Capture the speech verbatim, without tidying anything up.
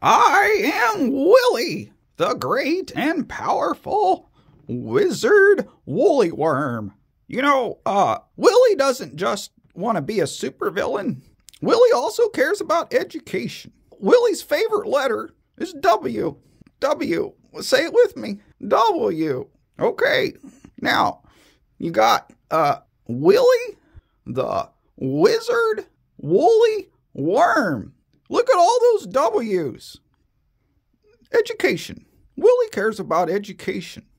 I am Willy, the great and powerful wizard woolly worm. You know, uh, Willy doesn't just want to be a supervillain. Willy also cares about education. Willy's favorite letter is W. W. Say it with me. W. Okay. Now, you got, uh, Willy, the wizard woolly worm. Look at all those W's. Education. Willy cares about education.